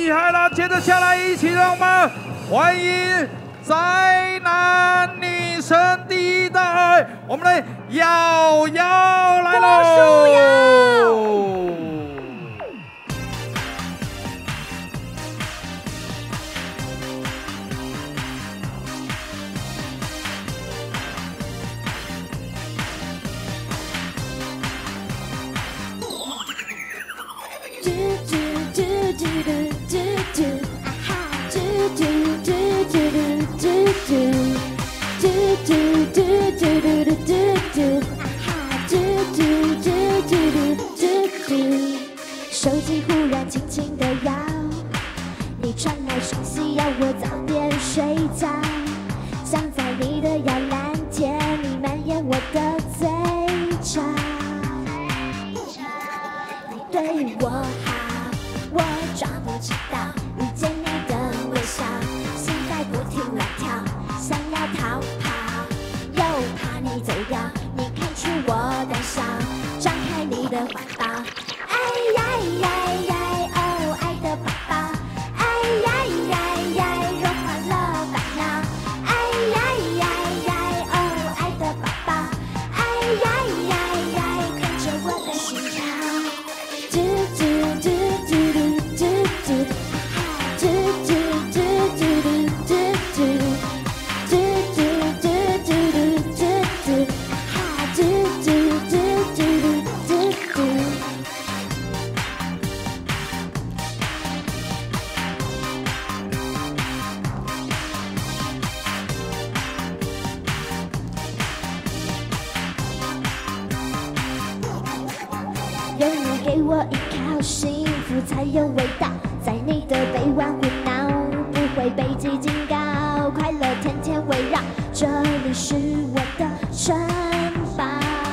厉害了！接着下来，一起让我们欢迎宅男女神第一代，我们的瑶瑶来喽！ 手机忽然轻轻地摇，你传来讯息要我早点睡觉，想在你的摇篮甜蜜蔓延我的嘴角。你对我好，我装不知道，遇见你的微笑，心在不停乱跳，想要逃跑，又怕你走掉，你看出我胆小，张开你的怀抱。 哎呀呀呀！哦，爱的宝宝，哎呀呀呀，融化了烦恼。哎呀呀呀！哦，爱的宝宝，哎呀呀呀，看着我的心跳。嘟嘟嘟嘟嘟嘟嘟，嘟嘟嘟嘟嘟嘟嘟，嘟嘟嘟嘟嘟嘟嘟，哈，嘟嘟嘟嘟嘟嘟。 有你给我依靠，幸福才有味道。在你的臂弯胡闹，不会被记警告，快乐天天围绕。这里是我的城堡。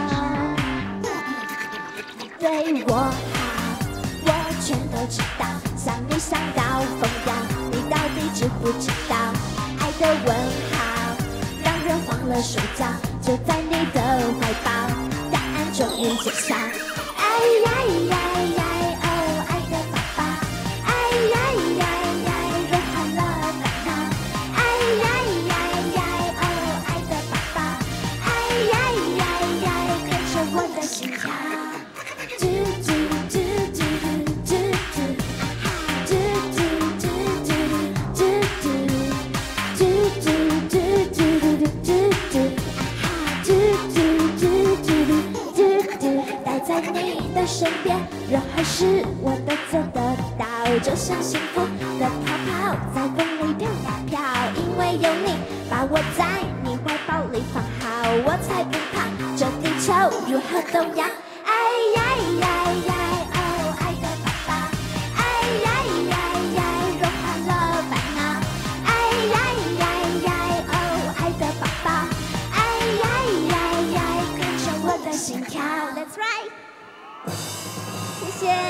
你对我好，我全都知道。想你想到疯掉，你到底知不知道？爱的问号，让人慌了手脚。就在你的怀抱，答案终于揭晓。 哎呀呀呀！哦，爱的宝宝，哎呀呀呀，融化了烦恼。哎呀呀呀！哦，爱的宝宝，哎呀呀呀，看着我的心跳。嘟嘟嘟嘟嘟嘟，嘟嘟嘟嘟嘟嘟，嘟嘟嘟嘟嘟嘟嘟，嘟嘟嘟嘟嘟嘟，待在你。 的身边，人还是我的做得到，就像幸福的泡泡在风里飘呀飘。因为有你把我在你怀抱里放好，我才不怕这地球如何动摇。哎呀呀呀！哦，爱的宝宝，哎呀呀呀，融化了烦恼。哎呀呀呀！哦，爱的宝宝，哎呀呀呀，看着我的心跳。That's right。 谢谢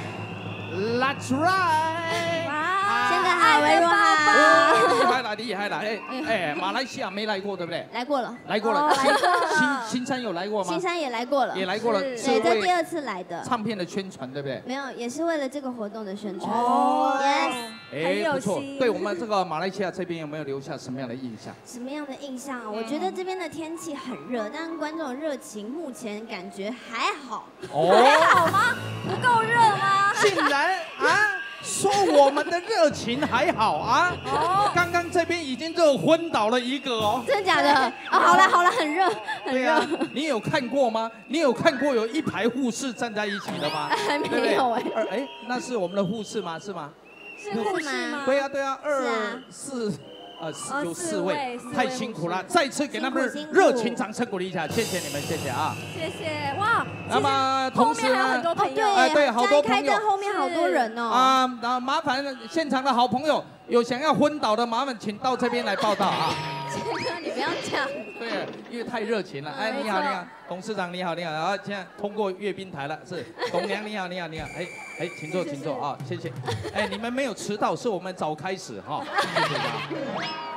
That's right。 先跟阿维说好。 厉害了，厉害了！哎，马来西亚没来过，对不对？ 来过了， 来过了。新山有来过吗？ 新山也来过了， 也来过了。 对，这第二次来的。 唱片的宣传，对不对？ 没有，也是为了这个活动的宣传。 哦 ，yes， 哎，不错。对我们这个马来西亚这边有没有留下什么样的印象？ 什么样的印象啊？我觉得这边的天气很热，但观众的热情目前感觉还好。 还好吗？不够热吗？ 竟然啊！ 说我们的热情还好啊！哦，刚刚这边已经热昏倒了一个哦。 真的假的？啊，好了好了，很热，很热。 啊，你有看过吗？你有看过有一排护士站在一起的吗？ 还没有哎。 哎，那是我们的护士吗？是吗？ 是护士吗？ 对呀对呀，2、4。 有4位，太辛苦了！再次给他们热情掌声鼓励一下，谢谢你们，谢谢啊！ 谢谢哇！ 那么同时呢， 很多朋友， 对，好多朋友， 后面好多人哦。 啊，然后麻烦现场的好朋友，有想要昏倒的，麻烦请到这边来报道啊！ 你不要这样。 对，因为太热情了。哎，你好，你好，董事长你好，你好。然后现在通过阅兵台了，是董娘你好，你好，你好。哎，请坐，请坐啊，谢谢。哎，你们没有迟到，是我们早开始哈。谢谢大家。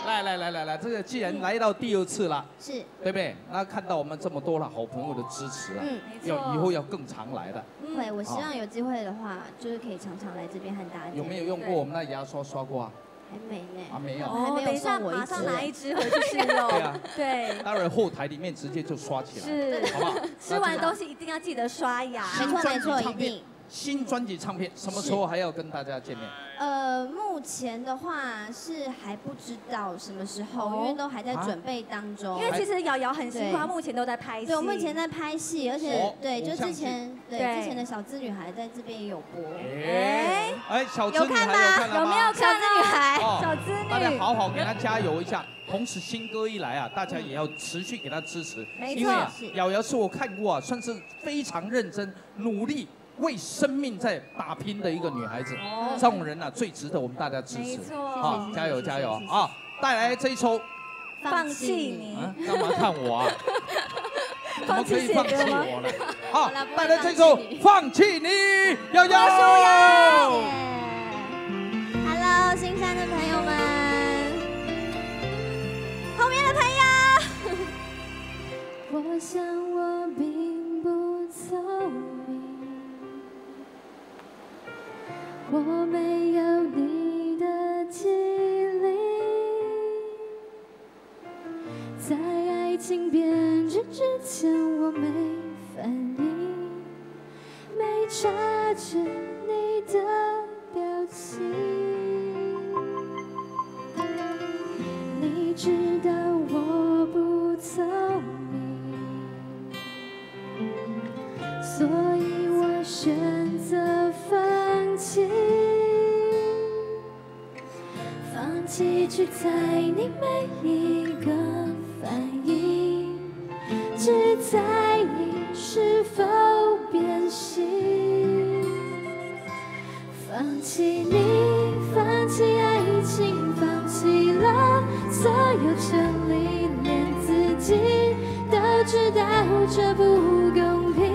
来，这个既然来到第2次了， 是， 对不对？那看到我们这么多了好朋友的支持啊，以后要更常来的。 会，我希望有机会的话，就是可以常常来这边和大家。 有没有用过我们那牙刷刷过啊？ 还没呢。 啊，没有。 哦，等一下马上拿一支回去试用。 对啊， 对。 待会后台里面直接就刷起来， 是， 好不好？ 吃完东西一定要记得刷牙。 没错，一定。 新专辑唱片什么时候还要跟大家见面？ 目前的话是还不知道什么时候，因为都还在准备当中。 因为其实瑶瑶很辛苦，她目前都在拍戏。 对，我目前在拍戏，而且对，就之前的小资女孩在这边也有播。 小资女孩有看了吗？ 有没有看小资女孩？ 小资女， 大家好好给她加油一下。同时新歌一来啊，大家也要持续给她支持。 没错， 因为瑶瑶是我看过啊，算是非常认真努力。为生命在打拼的一个女孩子，这种人啊最值得我们大家支持。 没错， 啊，加油加油啊！带来这一首《 放弃你》， 干嘛看我啊？怎么可以放弃我呢？好，带来这首《放弃你》，瑶瑶。 Hello， 新山的朋友们，后面的朋友，我想我并不聪明。我没有你的机灵，在爱情变质之前我没反应，没察觉你的表情。你知道我不聪明，所以我选择放弃。放弃去猜你每一个反应，只在意是否变心。放弃你，放弃爱情，放弃了所有权利，连自己都知道这不公平。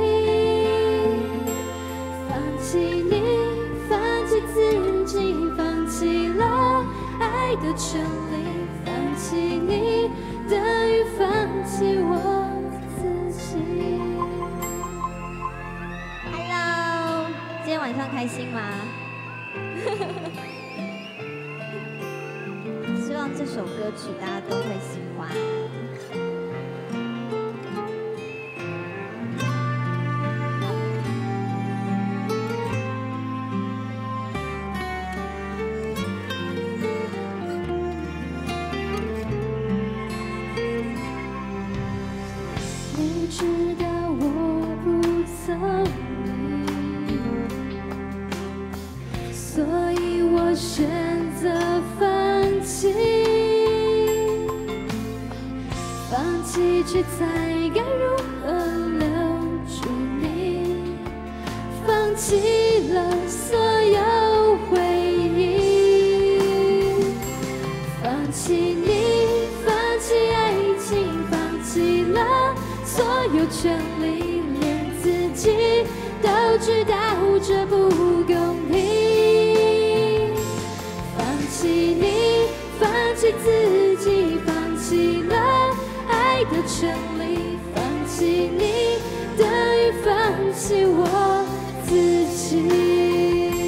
放弃你，放弃自己，放弃了爱的权利，放弃你等于放弃我自己。Hello， 今天晚上开心吗？希望这首歌曲大家都会喜欢。你知道我不聪明，所以我选择放弃。放弃去猜该如何留住你，放弃了所有回忆。放弃你，放弃爱情，放弃了所有权利，连自己都知道这不公平。放弃你，放弃自己，放弃了爱的权利，放弃你等于放弃我自己。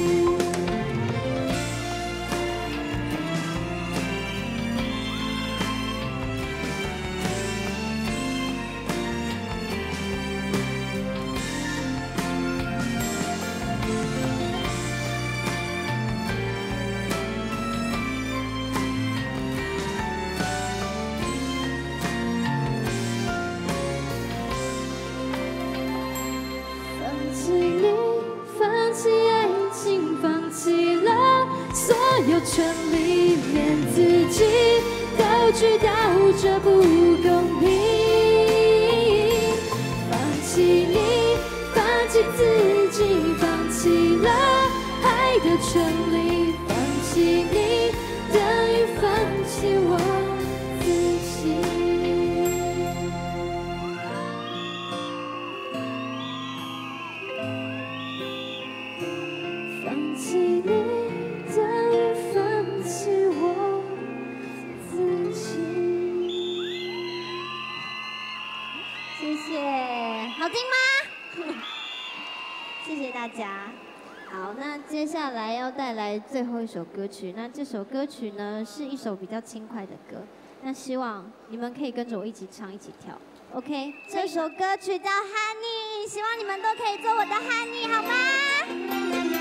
有权利，连自己都知道这不公平。放弃你，放弃自己，放弃了爱的权利，放弃你等于放弃我自己。放弃你。放弃我自己。 大家。 好，那接下来要带来最后一首歌曲。那这首歌曲呢，是一首比较轻快的歌。那希望你们可以跟着我一起唱，一起跳。OK， 这首歌曲叫《Honey》，希望你们都可以做我的 Honey， 好吗？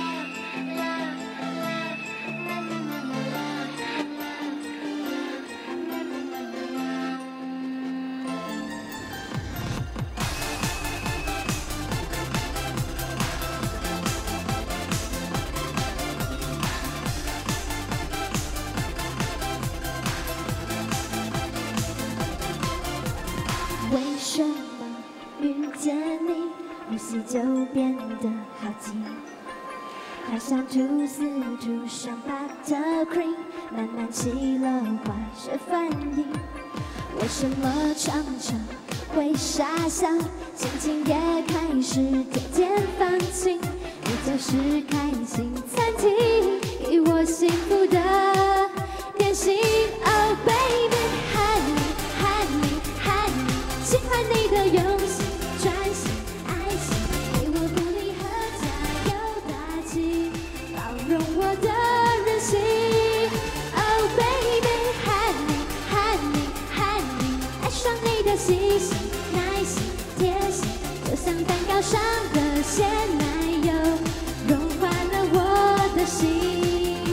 为什么遇见你，呼吸就变得好紧？好像吐司涂上 buttercream， 慢慢起了化学反应。为什么常常会傻笑，心情也开始渐渐放晴？你就是开心餐厅，给我幸福的点心。Oh baby honey honey honey， 喜欢你的用心专心爱心，给我鼓励和加油打气，包容我的任性。Oh baby honey honey honey， 爱上你的细心耐心贴心，就像蛋糕上的鲜奶油，融化了我的心。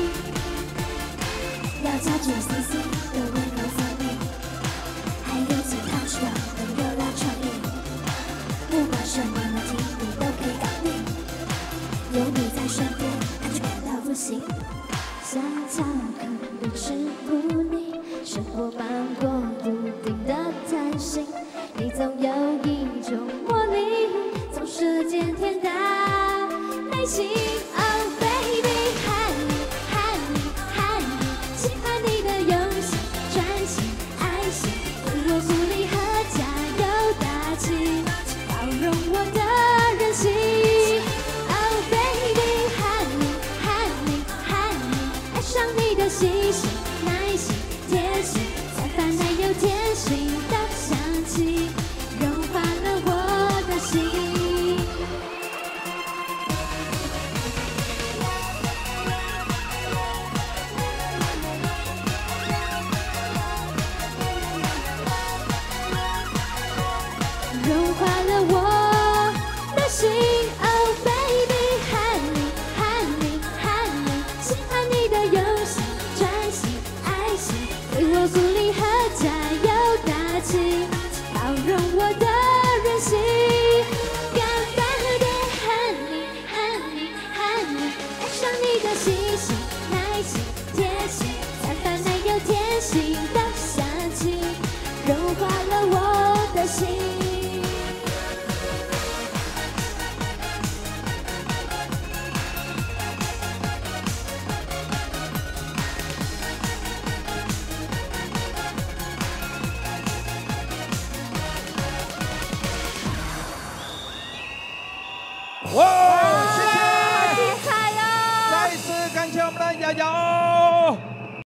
要加注 CC 的温柔蜂蜜，还有其他需要的热辣创意，不管什么问题你都可以搞定，有你在身边，安全感到不行。像巧克力吃不腻，生活芒果不定的弹性，你总有一种魔力，总是渐甜到内心。Oh baby honey honey honey， 喜欢你的用心专心爱心，给我鼓励和加油打气，包容我的任性。Oh baby honey honey honey， 爱上你的细心耐心贴心，散发奶油甜心的香气。